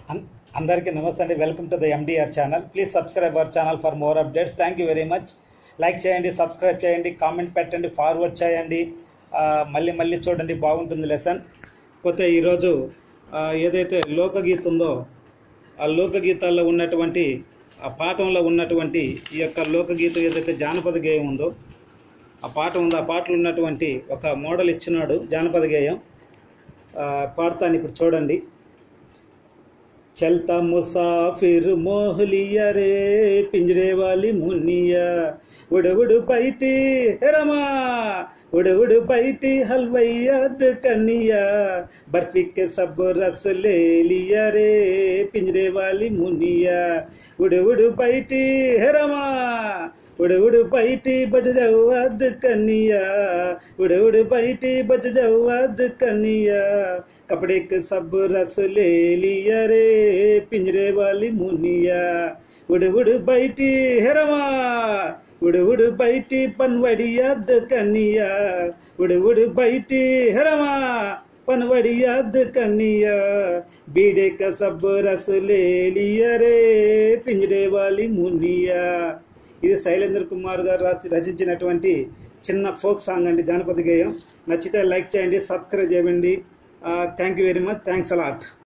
అందరికీ నమస్తే అండి. Welcome to the MDR channel. Please subscribe our channel for more updates. Thank you very much. Like చేయండి, subscribe చేయండి, comment పెట్టండి, forward చేయండి. మళ్ళీ చూడండి, బాగుంటుంది లెసన్. పోతే ఈరోజు ఏదైతే లోకగీత ఉందో ఆ లోకగీతాల్లో ఉన్నటువంటి ఆ పాఠంలో ఉన్నటువంటి ఈ యొక్క లోకగీతం ఏదైతే జానపద గేయం ఉందో ఆ పాఠం ఉందో ఆ పాటలో ఉన్నటువంటి ఒక మోడల్ ఇచ్చినాడు జానపద గేయం. పాడతాను ఇప్పుడు చూడండి. चलता मुसाफिर मोह लिया रे पिंजरे वाली मुनिया उड़ उड़ बैठी रमा उड़ उड़ बैठी हलवैयद कनिया बर्फी के सब रस ले लिया रे पिंजरे वाली मुनिया उड़ उड़ बैठी रमा उड़ उड़ बैठी बज जाओ अद कनिया उड़ उड़ बैठी बज जाओ अद कनिया कपड़े के सब रस ले लिया रे पिंजरे वाली मुनिया उड़ उड़ बैठी हेरमा उड़ उड़ बैठी पनवड़ी अद कनिया उड़ उड़ बैठी हेरमा पनवड़ी अद कनिया बीड़े का सब रस ले लिया रे पिंजरे वाली मुनिया. ఇది శైలేంద్ర కుమార్ గారు రచించినటువంటి చిన్న ఫోక్ సాంగ్ అండి, జానపద గేయం. నచ్చితే లైక్ చేయండి, సబ్స్క్రైబ్ చేయండి. Thank you very much. Thanks allot.